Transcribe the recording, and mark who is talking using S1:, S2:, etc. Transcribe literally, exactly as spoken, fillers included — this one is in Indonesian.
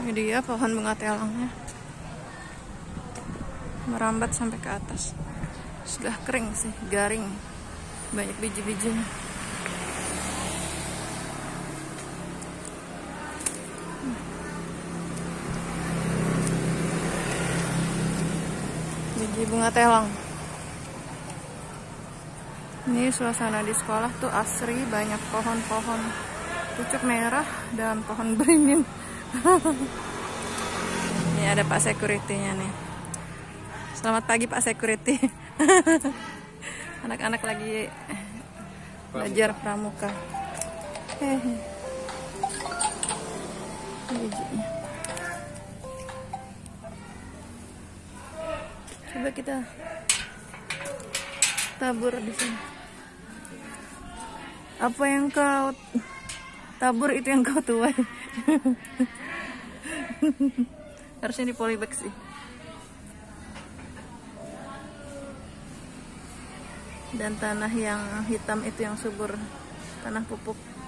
S1: Ini dia pohon bunga telangnya, merambat sampai ke atas. Sudah kering sih, garing, banyak biji-bijinya. Biji bunga telang. Ini suasana di sekolah tuh asri, banyak pohon-pohon pucuk merah dan pohon beringin. Ini ada Pak Security-nya nih. Selamat pagi Pak Security. Anak-anak lagi belajar pramuka. Hehe. Bijinya. Coba kita tabur di sini. Apa yang kau tabur itu yang kau tuai. Harusnya di polybag sih. Dan tanah yang hitam itu yang subur, tanah pupuk.